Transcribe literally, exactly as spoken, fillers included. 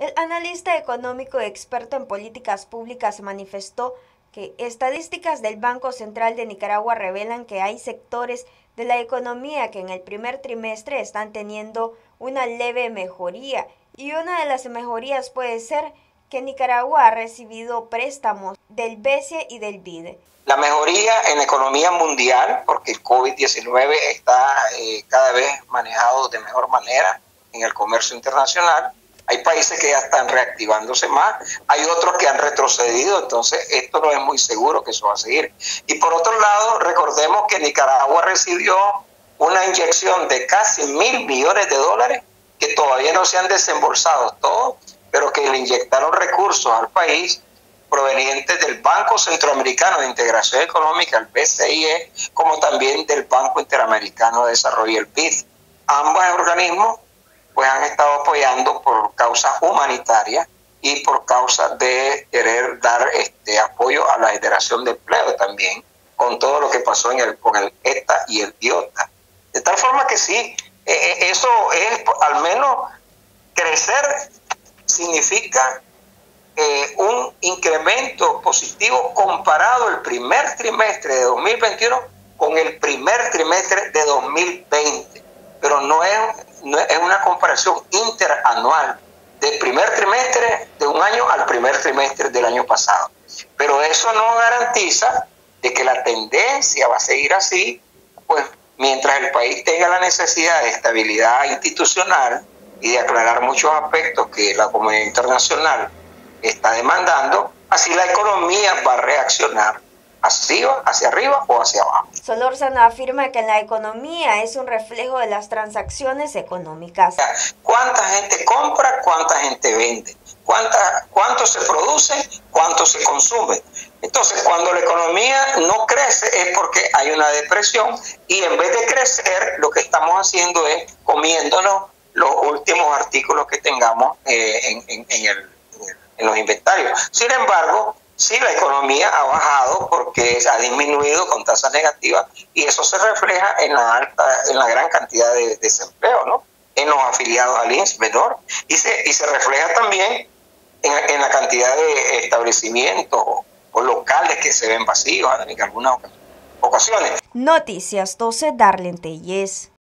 El analista económico experto en políticas públicas manifestó que estadísticas del Banco Central de Nicaragua revelan que hay sectores de la economía que en el primer trimestre están teniendo una leve mejoría, y una de las mejorías puede ser que Nicaragua ha recibido préstamos del B C E y del B I D E. La mejoría en la economía mundial, porque el COVID diecinueve está eh, cada vez manejado de mejor manera en el comercio internacional. Hay países que ya están reactivándose más, hay otros que han retrocedido, entonces esto no es muy seguro que eso va a seguir. Y por otro lado, recordemos que Nicaragua recibió una inyección de casi mil millones de dólares que todavía no se han desembolsado todos, pero que le inyectaron recursos al país provenientes del Banco Centroamericano de Integración Económica, el B C I E, como también del Banco Interamericano de Desarrollo, el B I D E. Ambos organismos pues han estado apoyando por causas humanitarias y por causa de querer dar este apoyo a la generación de empleo también, con todo lo que pasó en el, con el E T A y el I O T A. De tal forma que sí, eh, eso es, al menos crecer significa eh, un incremento positivo comparado el primer trimestre de dos mil veintiuno con el primer trimestre de dos mil veinte. Pero no es, no es una comparación interanual del primer trimestre de un año al primer trimestre del año pasado. Pero eso no garantiza de que la tendencia va a seguir así, pues mientras el país tenga la necesidad de estabilidad institucional y de aclarar muchos aspectos que la comunidad internacional está demandando, así la economía va a reaccionar hacia, hacia arriba o hacia abajo. Solórzano afirma que la economía es un reflejo de las transacciones económicas. ¿Cuánta gente compra? ¿Cuánta gente vende? ¿Cuánta, ¿Cuánto se produce? ¿Cuánto se consume? Entonces, cuando la economía no crece es porque hay una depresión, y en vez de crecer, lo que estamos haciendo es comiéndonos los últimos artículos que tengamos eh, en, en, en, el, en los inventarios. Sin embargo, sí, la economía ha bajado porque ha disminuido con tasas negativas, y eso se refleja en la alta, en la gran cantidad de desempleo, ¿no? En los afiliados al I N S S menor, y se, y se refleja también en, en la cantidad de establecimientos o, o locales que se ven vacíos en algunas ocasiones. Noticias doce, Darlene Tellez.